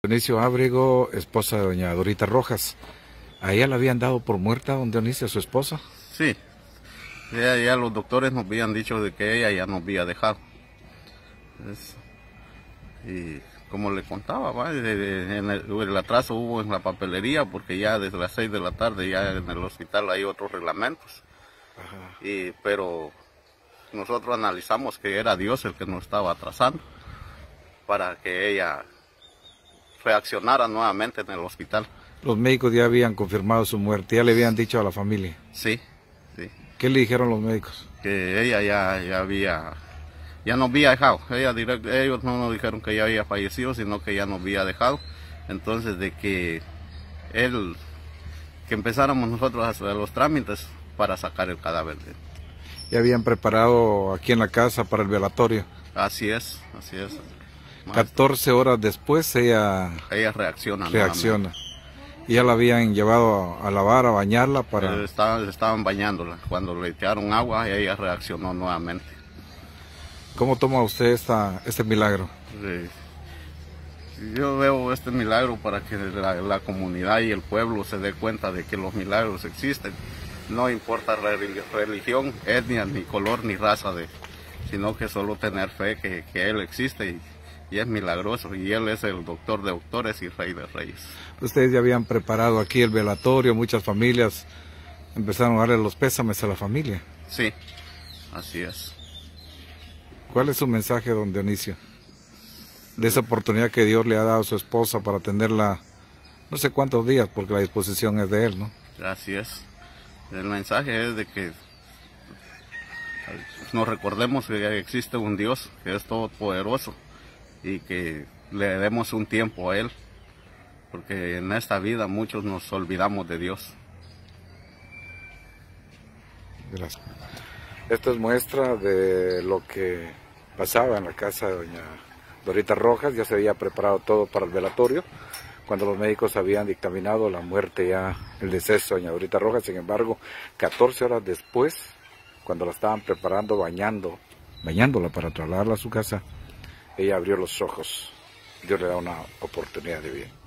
Dionisio Ábrego, esposa de doña Dorita Rojas. ¿A ella la habían dado por muerta, don Dionisio, a su esposa? Sí, ya los doctores nos habían dicho de que ella ya nos había dejado. Y como le contaba, ¿va? El atraso hubo en la papelería porque ya desde las 6 de la tarde ya en el hospital hay otros reglamentos. Pero nosotros analizamos que era Dios el que nos estaba atrasando para que ella reaccionara nuevamente en el hospital. Los médicos ya habían confirmado su muerte, ya le habían dicho a la familia. Sí, sí. ¿Qué le dijeron los médicos? Que ella ya nos había dejado. Ellos no nos dijeron que ella había fallecido, sino que ya nos había dejado. Entonces de que empezáramos nosotros a hacer los trámites para sacar el cadáver de él. Ya habían preparado aquí en la casa para el velatorio. Así es, así es. 14 horas después ella reacciona. Y ya la habían llevado a lavar, a bañarla para... Estaban bañándola. Cuando le echaron agua, ella reaccionó nuevamente. ¿Cómo toma usted este milagro? Yo veo este milagro para que la comunidad y el pueblo se dé cuenta de que los milagros existen. No importa religión, etnia, ni color, ni raza, sino que solo tener fe que Él existe y es milagroso, y Él es el doctor de doctores y rey de reyes. Ustedes ya habían preparado aquí el velatorio, muchas familias empezaron a darle los pésames a la familia. Sí, así es. ¿Cuál es su mensaje, don Dionisio? De esa oportunidad que Dios le ha dado a su esposa para tenerla no sé cuántos días, porque la disposición es de Él, ¿no? Así es. El mensaje es de que nos recordemos que existe un Dios que es todopoderoso y que le demos un tiempo a Él, porque en esta vida muchos nos olvidamos de Dios. Gracias. Esto es muestra de lo que pasaba en la casa de doña Dorita Rojas. Ya se había preparado todo para el velatorio cuando los médicos habían dictaminado la muerte, ya el deceso de doña Dorita Rojas. Sin embargo, 14 horas después, cuando la estaban preparando, bañándola para trasladarla a su casa, ella abrió los ojos. Dios le da una oportunidad de bien.